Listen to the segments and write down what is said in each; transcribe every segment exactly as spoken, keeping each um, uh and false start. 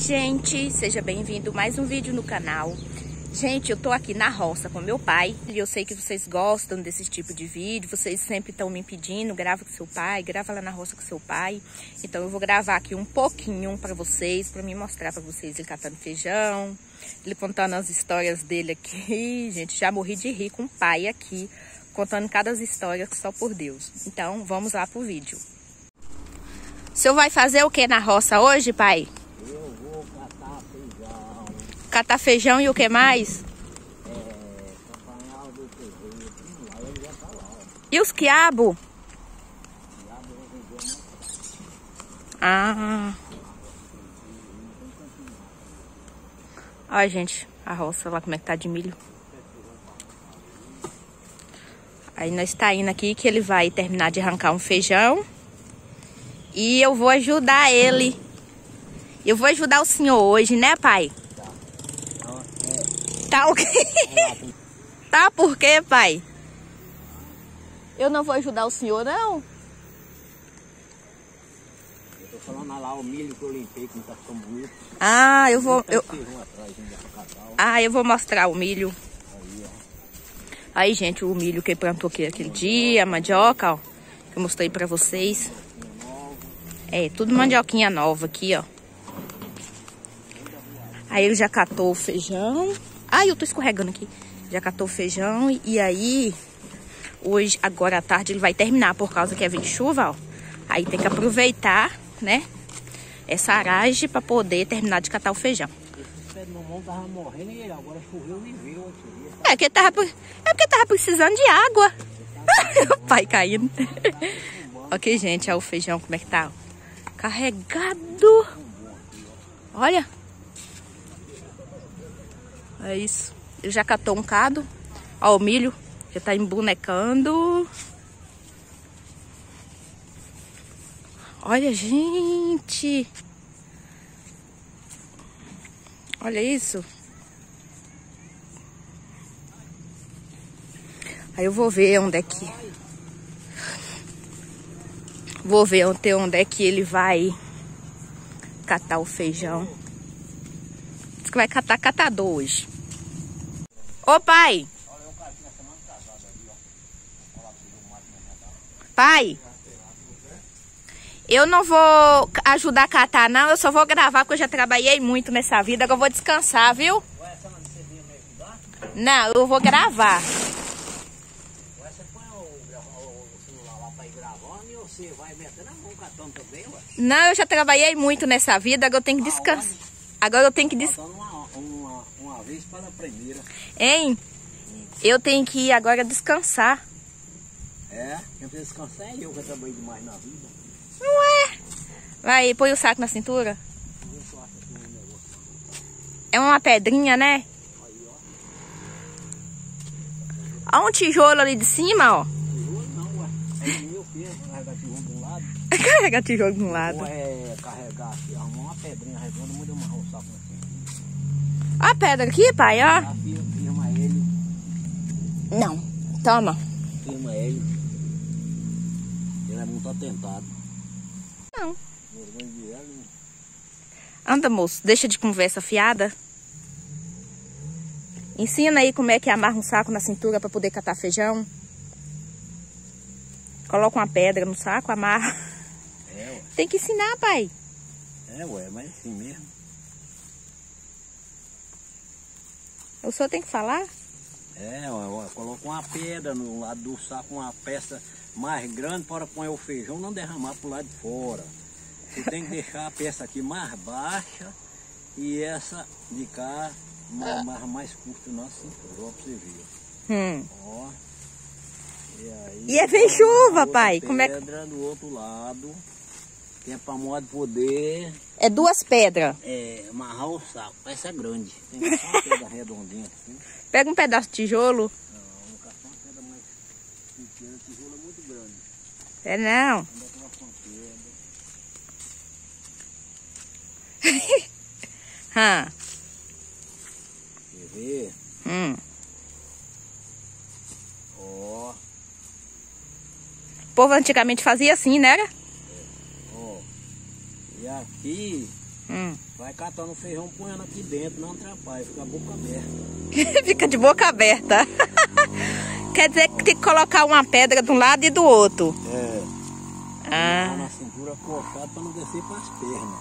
gente, seja bem-vindo a mais um vídeo no canal. Gente, eu tô aqui na roça com meu pai e eu sei que vocês gostam desse tipo de vídeo. Vocês sempre estão me pedindo, grava com seu pai, grava lá na roça com seu pai. Então eu vou gravar aqui um pouquinho pra vocês, pra me mostrar pra vocês ele catando feijão, ele contando as histórias dele aqui. Gente, já morri de rir com o pai aqui, contando cada história só por Deus. Então vamos lá pro vídeo. O senhor vai fazer o que na roça hoje, pai? Eu vou catar feijão. Catar feijão e o que mais? É, acompanhar o do terreiro. Lá ele já tá lá. E os quiabo? Lá eu vender Ah. Olha, gente, a roça lá como é que tá de milho. Aí nós tá indo aqui que ele vai terminar de arrancar um feijão. E eu vou ajudar ele. Eu vou ajudar o senhor hoje, né, pai? Tá. Então, é... Tá o quê? Tá por quê, pai? Eu não vou ajudar o senhor, não? Eu tô falando lá o milho que eu limpei, que não tá tão bonito. Ah, eu vou... Eu... Atrás, Ah, eu vou mostrar o milho. Aí, ó. Aí, gente, o milho que ele plantou aqui aquele dia, a mandioca, ó. Que eu mostrei pra vocês. É, tudo mandioquinha nova aqui, ó. Aí ele já catou o feijão. Ai, eu tô escorregando aqui. Já catou o feijão e aí... Hoje, agora à tarde, ele vai terminar por causa que vem chuva, ó. Aí tem que aproveitar, né? Essa aragem pra poder terminar de catar o feijão. Esse pé de mamão tava morrendo e agora choveu e veio. É porque tava, é porque tava precisando de água. O pai caindo. Ok, gente, olha o feijão como é que tá. Carregado. Olha. É isso. Ele já catou um cado. Ó, o milho já tá embonecando. Olha, gente. Olha isso. Aí eu vou ver onde é que... Vou ver onde, onde é que ele vai catar o feijão. Diz que vai catar catador hoje. Ô, pai! Pai! Eu não vou ajudar a catar, não. Eu só vou gravar, porque eu já trabalhei muito nessa vida. Agora eu vou descansar, viu? Não, eu vou gravar. Você vai metendo a mão catando também, ué? Não, eu já trabalhei muito nessa vida, agora eu tenho que descansar. Agora eu tenho que descansar. Uma, uma, uma vez para a primeira. Hein? Eu tenho que ir agora descansar. É, quem precisa descansar é eu, que eu trabalhei demais na vida. Ué? Vai, põe o saco na cintura. É uma pedrinha, né? Olha um tijolo ali de cima, ó. Tijolo não, ué. É meu filho, carregar tijolo de um lado. Carregar tijolo de um lado. Ou é carregar aqui, arrumar uma pedrinha redonda, muda uma roça assim. Olha a pedra aqui, pai, ó. Já firma ele. Não, toma. Firma ele. Ele é muito atentado. Não. Vergonha de ela, hein? Anda, moço, deixa de conversa fiada. Ensina aí como é que amarra um saco na cintura para poder catar feijão. Coloca uma pedra no saco, amarra. É, ué. Tem que ensinar, pai. É, ué, mas assim mesmo. O senhor tem que falar? É, ué, ué, coloca uma pedra no lado do saco, uma peça mais grande para pôr o feijão não derramar para o lado de fora. Você tem que deixar a peça aqui mais baixa e essa de cá mais, mais, mais curta na cintura, ó, pra você ver. Hum. Ó. E aí... E é vem chuva, pai. Como é que... pedra do outro lado, que é para modo poder... É duas pedras. É, amarrar o saco. Essa é grande. Tem que ser uma pedra redondinha assim. Pega um pedaço de tijolo. Não, vou caçar uma pedra mais pequena. O tijolo é muito grande. É não. Onde é que nós uma pedra? Hã. Quer ver? Hum. Ó. O povo antigamente fazia assim, né? Era? Ó. E aqui Hum. Vai catando o feijão, põe aqui dentro, não atrapalha, fica a boca aberta. Fica de boca aberta. Quer dizer que tem que colocar uma pedra de um lado e do outro. É. Ah. Na cintura coxada para não descer para as pernas.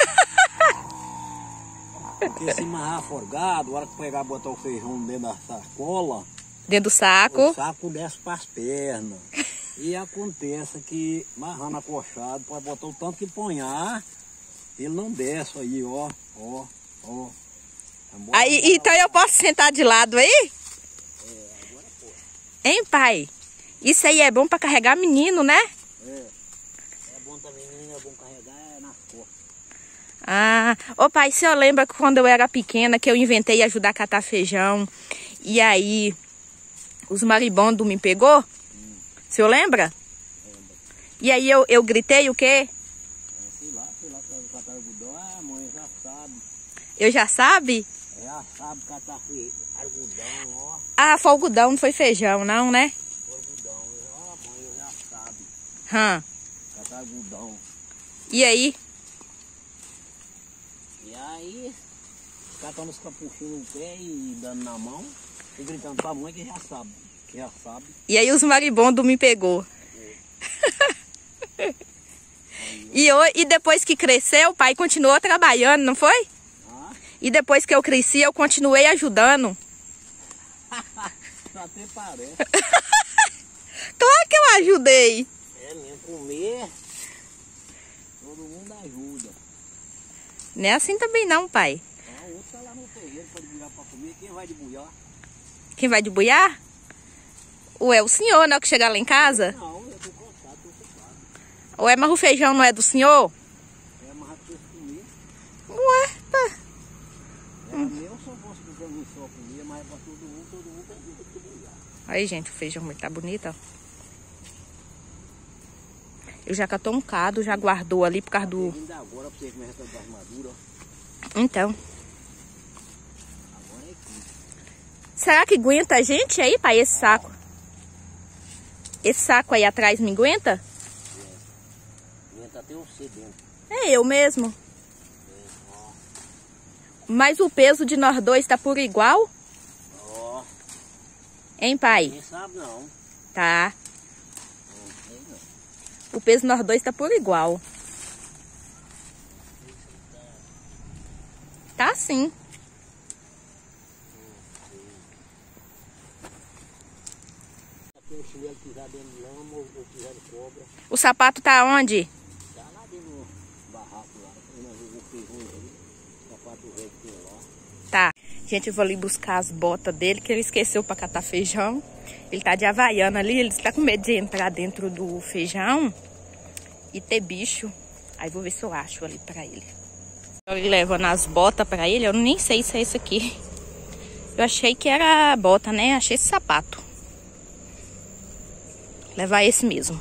Porque se amarrar forgado, a hora que pegar e botar o feijão dentro da sacola, dentro do saco, o saco desce para as pernas. E acontece que amarrando acochado, pode botar o tanto que ponhar, ele não desce aí, ó, ó, ó. Aí, então eu posso sentar de lado aí? É, agora pode. Hein, pai? Isso aí é bom para carregar menino, né? É. É bom também, menino, é bom carregar é nas costas. Ah, ô pai, o senhor lembra que quando eu era pequena que eu inventei ajudar a catar feijão e aí os maribondos me pegou? Hum. O senhor lembra? Lembra. E aí eu, eu gritei o quê? É, sei lá, sei lá, catar algodão. Ah, mãe, já sabe. Eu já sabe? Já sabe catar algodão, ó. Ah, foi algodão, não foi feijão não, né? Foi algodão, ó, mãe, eu já sabe. Hã? Catar algodão. E aí? E aí, catando os capuchinhos no pé e dando na mão, e gritando pra mãe que já sabe, que já sabe. E aí os maribondos me pegou. É. e, eu, e depois que cresceu, o pai continuou trabalhando, não foi? Ah? E depois que eu cresci, eu continuei ajudando. Até parece. Claro que eu ajudei. É mesmo, comer, todo mundo ajuda. Não é assim também não, pai. Ah, o outro tá lá no terreiro para buiar para comer. Quem vai de buiar? Quem vai de buiar? Ué, o senhor, não é que chegar lá em casa? Não, eu tô cansado, tô ocupado. Ué, mas o feijão não é do senhor? É, mas eu comer. Ué, tá. É hum. meu, só posso pra mim só comer, mas é para todo mundo, todo mundo tem que buiar. Aí, gente, o feijão tá bonito, ó. Eu já catou um cado, já guardou ali por causa do... Ainda agora pra você começar a armadura. Então. Agora é aqui. Será que aguenta a gente aí, pai, esse saco? Esse saco aí atrás me aguenta? É. Aguenta até você dentro. É eu mesmo. É, ó. Mas o peso de nós dois tá por igual? Ó. Hein, pai? Ninguém sabe não. Tá. O peso nós dois tá por igual. Tá sim. O sapato tá onde? Tá lá dentro do barraco lá. O sapato velho que tem lá. Tá. Gente, eu vou ali buscar as botas dele, que ele esqueceu pra catar feijão. Ele tá de havaiana ali, ele tá com medo de entrar dentro do feijão e ter bicho. Aí vou ver se eu acho ali pra ele. Ele levando as botas pra ele, eu nem sei se é isso aqui. Eu achei que era bota, né? Achei esse sapato. Levar esse mesmo.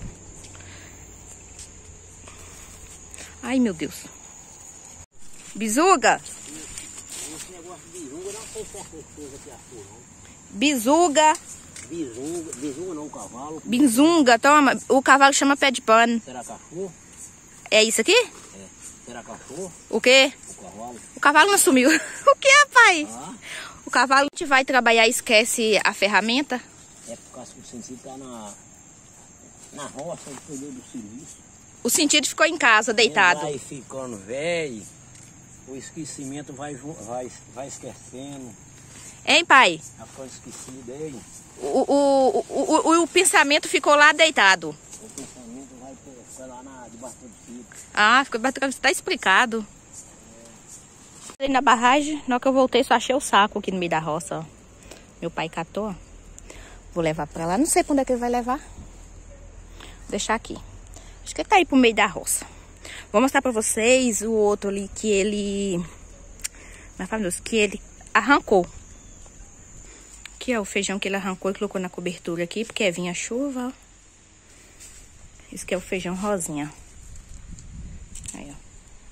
Ai, meu Deus. Bizuga? Esse negócio de bizuga não tem certeza que achou, não. Bizuga. Bizuga, bizuga não, cavalo. Bizunga, toma. O cavalo chama pé de pano. Será cachorro? É isso aqui? É. Será cachorro? O quê? O cavalo. O cavalo não sumiu. O que é, pai? Ah. O cavalo, a gente vai trabalhar e esquece a ferramenta? É por causa que o sentido tá na, na roça, ele perdeu do serviço. O sentido ficou em casa, deitado. Vai ficando velho, o esquecimento vai, vai, vai esquecendo. Hein, pai? Vai ficando esquecido aí. O, o, o, o, o pensamento ficou lá deitado. O pensamento vai ficar lá na, debaixo do fio. Ah, ficou, tá explicado. É. Na barragem, na hora que eu voltei, só achei o saco aqui no meio da roça, ó. Meu pai catou. Vou levar pra lá. Não sei quando é que ele vai levar. Vou deixar aqui. Acho que ele tá aí pro meio da roça. Vou mostrar pra vocês o outro ali que ele... Mas, Deus, que ele arrancou. Aqui, ó, o feijão que ele arrancou e colocou na cobertura aqui, porque vinha chuva, ó. Esse aqui é o feijão rosinha. Aí, ó.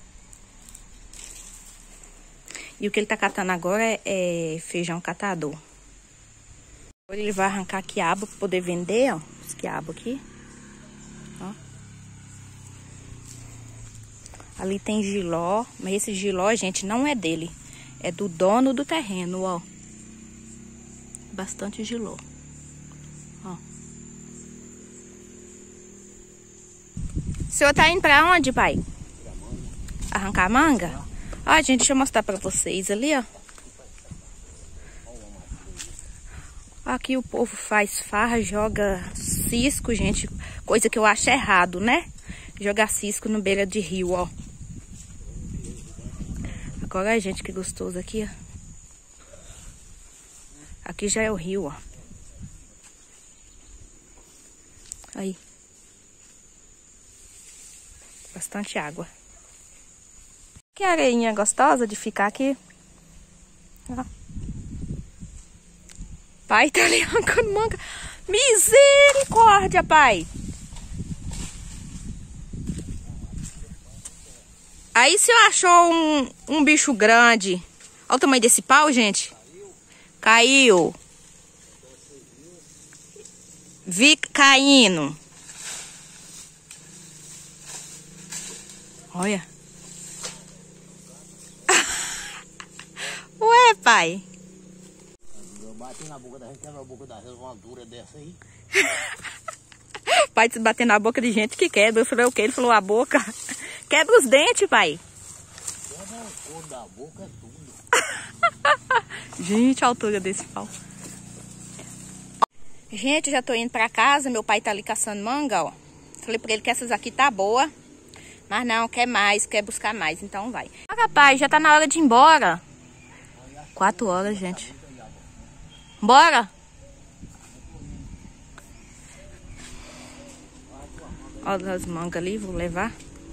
E o que ele tá catando agora é, é feijão catador. Agora ele vai arrancar quiabo pra poder vender, ó. Esse quiabo aqui. Ó. Ali tem jiló, mas esse jiló, gente, não é dele. É do dono do terreno, ó. Bastante jiló. Ó. O senhor tá indo pra onde, pai? Arrancar manga? Ó, gente, deixa eu mostrar pra vocês ali, ó. Aqui o povo faz farra, joga cisco, gente. Coisa que eu acho errado, né? Jogar cisco no beira de rio, ó. Agora, gente, que gostoso aqui, ó. Aqui já é o rio, ó. Aí. Bastante água. Que areinha gostosa de ficar aqui. Ó. Pai tá ali arrancando manga. Misericórdia, pai. Aí o senhor achou um, um bicho grande. Olha o tamanho desse pau, gente. Caiu. Vi caindo. Olha. Ué, pai. Eu bati na boca da gente, quebra a boca da gente, uma altura dessa aí. Pai se bater na boca de gente que quebra. Eu falei o quê? Ele falou a boca. Quebra os dentes, pai. Quebra o couro da boca, é tudo. Gente, a altura desse pau. Gente, já tô indo pra casa. Meu pai tá ali caçando manga, ó. Falei pra ele que essas aqui tá boa. Mas não, quer mais, quer buscar mais. Então vai. Ah, rapaz, já tá na hora de ir embora. Quatro horas, gente. Bora? Olha as mangas ali, vou levar.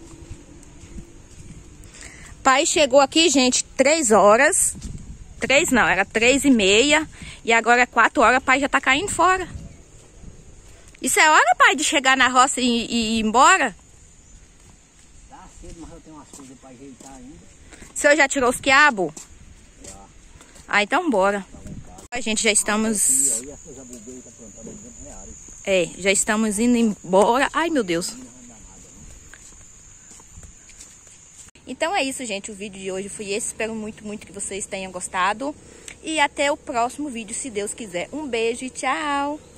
Pai chegou aqui, gente, três horas. Três não, era três e meia. E agora é quatro horas, pai já tá caindo fora. Isso é hora, pai, de chegar na roça e, e ir embora? Tá cedo, mas eu tenho umas coisas pra ajeitar ainda. O senhor já tirou os quiabos? Já. Ah, então bora. A gente já estamos... É, já estamos indo embora. Ai, meu Deus. Então é isso, gente. O vídeo de hoje foi esse. Espero muito, muito que vocês tenham gostado. E até o próximo vídeo, se Deus quiser. Um beijo e tchau!